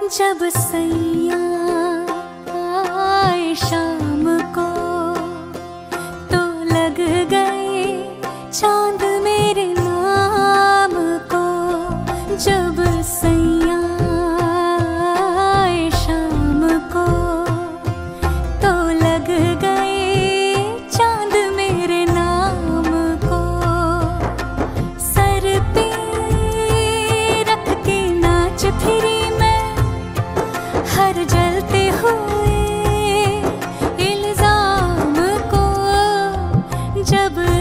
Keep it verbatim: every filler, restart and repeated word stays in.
जब सैया आए शाम को तो लग गए चांद मेरे नाम को। जब सैया आए शाम को तो लग गए चांद मेरे नाम को। सर पे रख के नाच फिरी हर जलते हुए इल्जाम को। जब